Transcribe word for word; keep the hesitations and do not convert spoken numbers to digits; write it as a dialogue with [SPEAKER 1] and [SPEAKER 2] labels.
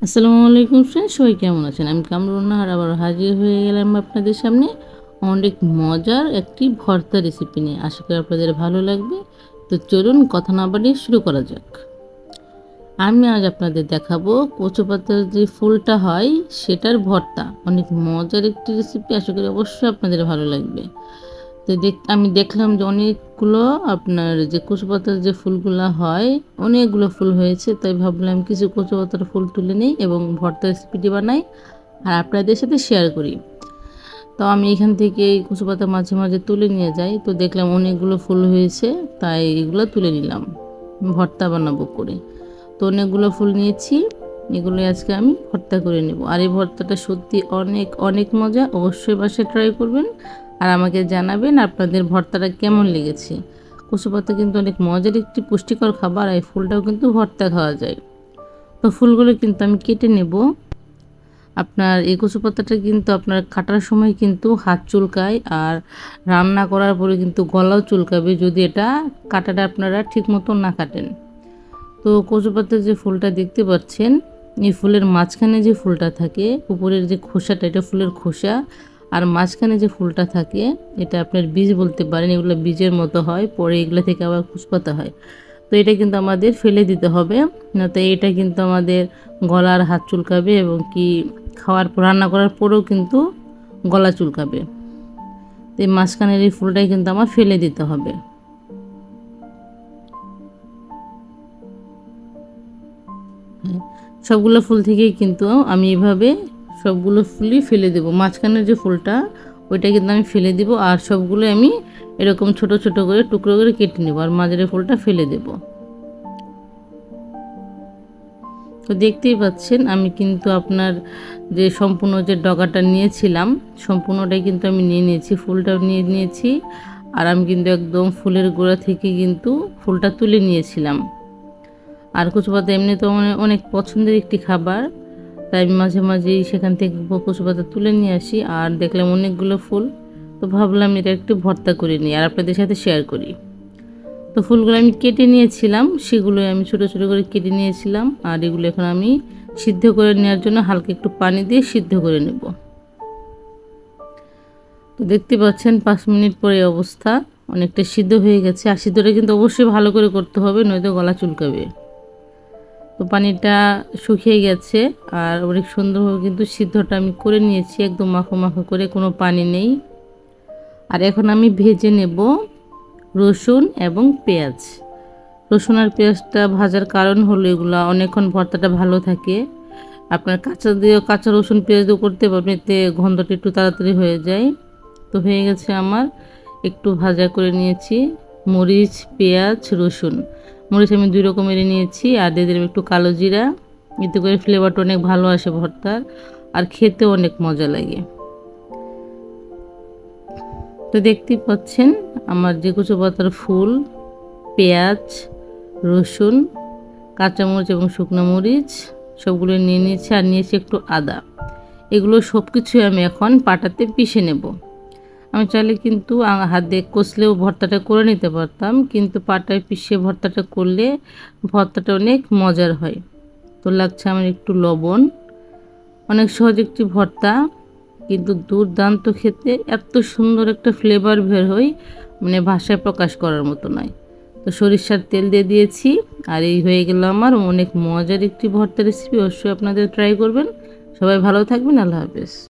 [SPEAKER 1] আসসালামু আলাইকুম ফ্রেন্ডস, সবাই কেমন আছেন? আমি কামরুন নাহার আবার হাজির হয়ে গেলাম আপনাদের সামনে অনেক মজার একটি ভর্তা রেসিপি নিয়ে। আশা করি আপনাদের ভালো লাগবে। তো চলুন কথা না বাড়িয়ে শুরু করা যাক। আমি আজ আপনাদের দেখাবো কচু পাতার যে ফুলটা হয় সেটার ভর্তা। অনেক মজার একটি রেসিপি, আশা করি অবশ্যই আপনাদের ভালো লাগবে। তো দেখ আমি দেখলাম যে অনেকগুলো আপনার যে কচু পাতার যে ফুলগুলো হয় অনেকগুলো ফুল হয়েছে, তাই ভাবলাম কিছু কচু পাতার ফুল তুলে নিই এবং ভর্তা রেসিপিটি বানাই আর আপনাদের সাথে শেয়ার করি। তো আমি এখান থেকে এই কচু পাতা মাঝে মাঝে তুলে নিয়ে যাই, তো দেখলাম অনেকগুলো ফুল হয়েছে, তাই এগুলো তুলে নিলাম ভর্তা বানাবো করে। তো অনেকগুলো ফুল নিয়েছি, এগুলো আজকে আমি ভর্তা করে নেব। আর এই ভর্তাটা সত্যি অনেক অনেক মজা, অবশ্যই বাসায় ট্রাই করবেন আর আমাকে জানাবেন আপনাদের ভর্তাটা কেমন লেগেছে। কচু পাতা কিন্তু অনেক মজার একটি পুষ্টিকর খাবার, আর এই ফুলটাও কিন্তু ভর্তা খাওয়া যায়। তো ফুলগুলো কিন্তু আমি কেটে নেব। আপনার এই কচু পাতাটা কিন্তু আপনার কাটার সময় কিন্তু হাত চুলকায়, আর রান্না করার পরে কিন্তু গলাও চুলকাবে যদি এটা কাটাটা আপনারা ঠিক মতো না কাটেন। তো কচু পাতার যে ফুলটা দেখতে পাচ্ছেন, এই ফুলের মাঝখানে যে ফুলটা থাকে, উপরের যে খোসাটা এটা ফুলের খোসা, আর মাঝখানে যে ফুলটা থাকে এটা আপনার বীজ বলতে পারেন। এগুলো বীজের মতো হয়, পরে এগুলো থেকে আবার কচু পাতা হয়। তো এটা কিন্তু আমাদের ফেলে দিতে হবে, না তো এটা কিন্তু আমাদের গলার হাত চুলকাবে এবং কি খাওয়ার পর রান্না করার পরেও কিন্তু গলা চুলকাবে। তো এই মাঝখানের এই ফুলটাই কিন্তু আমার ফেলে দিতে হবে। সবগুলো ফুল থেকেই কিন্তু আমি এভাবে সবগুলো ফুলই ফেলে দেব। মাঝখানের যে ফুলটা ওইটা কিন্তু আমি ফেলে দিব, আর সবগুলো আমি এরকম ছোট ছোট করে টুকরো করে কেটে নেব, আর মাঝের ফুলটা ফেলে দেব। তো দেখতেই পাচ্ছেন আমি কিন্তু আপনার যে সম্পূর্ণ যে ডগাটা নিয়েছিলাম সম্পূর্ণটাই কিন্তু আমি নিয়ে নিয়েছি, ফুলটাও নিয়ে নিয়েছি। আর আমি কিন্তু একদম ফুলের গোড়া থেকে কিন্তু ফুলটা তুলে নিয়েছিলাম। আর কচু পাতা এমনি তো অনেক পছন্দের একটি খাবার, তাই আমি মাঝে মাঝেই সেখান থেকে কচু পাতা তুলে নিয়ে আসি। আর দেখলাম অনেকগুলো ফুল, তো ভাবলাম এটা একটু ভর্তা করে নিই আর আপনাদের সাথে শেয়ার করি। তো ফুলগুলো আমি কেটে নিয়েছিলাম, সেগুলো আমি ছোটো ছোটো করে কেটে নিয়েছিলাম। আর এগুলো এখন আমি সিদ্ধ করে নেওয়ার জন্য হালকা একটু পানি দিয়ে সিদ্ধ করে নেব। তো দেখতে পাচ্ছেন পাঁচ মিনিট পরে অবস্থা অনেকটা সিদ্ধ হয়ে গেছে। আর সিদ্ধটা কিন্তু অবশ্যই ভালো করে করতে হবে, নয়তো গলা চুলকাবে। তো পানিটা শুকিয়ে গেছে আর অনেক সুন্দরভাবে কিন্তু সিদ্ধটা আমি করে নিয়েছি, একদম মাখো মাখো করে, কোনো পানি নেই। আর এখন আমি ভেজে নেব রসুন এবং পেঁয়াজ। রসুন আর পেঁয়াজটা ভাজার কারণ হলো এগুলো অনেকক্ষণ ভর্তাটা ভালো থাকে। আপনার কাঁচা দিয়েও কাঁচা রসুন পেঁয়াজ দিয়েও করতে পারবেন, এতে গন্ধটা একটু তাড়াতাড়ি হয়ে যায়। তো হয়ে গেছে আমার, একটু ভাজা করে নিয়েছি মরিচ, পেঁয়াজ, রসুন। মরিচ আমি দুই রকমের নিয়েছি, আর দিয়ে দিলাম একটু কালো জিরা, এতে করে ফ্লেভারটা অনেক ভালো আসে ভর্তার, আর খেতেও অনেক মজা লাগে। তো দেখতেই পাচ্ছেন আমার যে কচু পাতার ফুল, পেঁয়াজ, রসুন, কাঁচামরিচ এবং শুকনো মরিচ সবগুলো নিয়ে নিয়েছি, আর নিয়েছি একটু আদা। এগুলো সব কিছুই আমি এখন পাটাতে পিষে নেব। আমি চাইলে কিন্তু হাত দিয়ে কষলেও ভর্তাটা করে নিতে পারতাম, কিন্তু পাটায় পিষে ভর্তাটা করলে ভর্তাটা অনেক মজার হয়। তো লাগছে আমার একটু লবণ। অনেক সহজ একটি ভর্তা, কিন্তু দুর্দান্ত খেতে, এত সুন্দর একটা ফ্লেভার বের হয়, মানে ভাষায় প্রকাশ করার মতো নয়। তো সরিষার তেল দিয়ে দিয়েছি, আর এই হয়ে গেল আমার অনেক মজার একটি ভর্তা রেসিপি। অবশ্যই আপনাদের ট্রাই করবেন। সবাই ভালো থাকবেন, আল্লাহ হাফেজ।